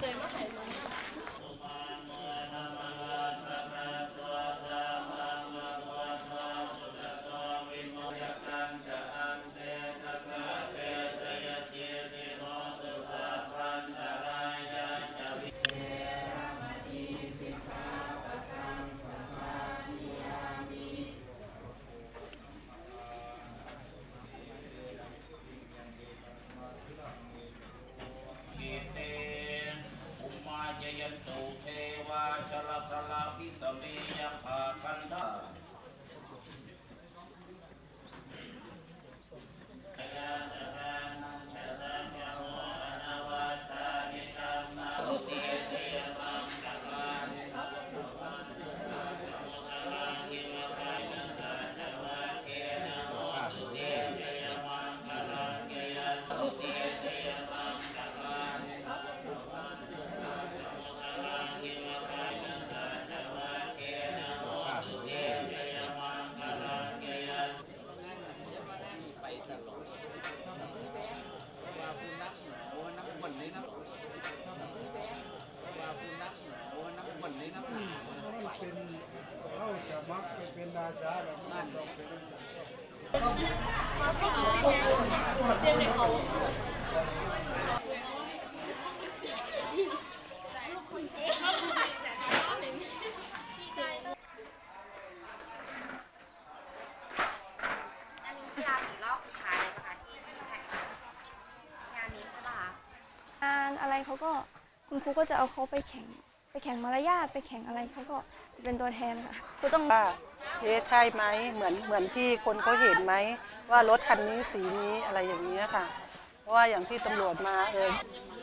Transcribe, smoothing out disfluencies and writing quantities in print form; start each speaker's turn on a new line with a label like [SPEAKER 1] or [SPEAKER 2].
[SPEAKER 1] เป็นดาษาแบบนั้นต้องเป็น
[SPEAKER 2] เตรียมในเขา
[SPEAKER 3] งานอะไรเขาก็คุณครูก็จะเอาเขาไปแข่งมารยาทไปแข่งอะไรเขาก็จะเป็นตัวแทนค่ะครูต้อง
[SPEAKER 4] ว่าใช่ไหมเหมือนที่คนเขาเห็นไหมว่ารถคันนี้สีนี้อะไรอย่างนี้ค่ะเพราะว่าอย่างที่ตำรวจมา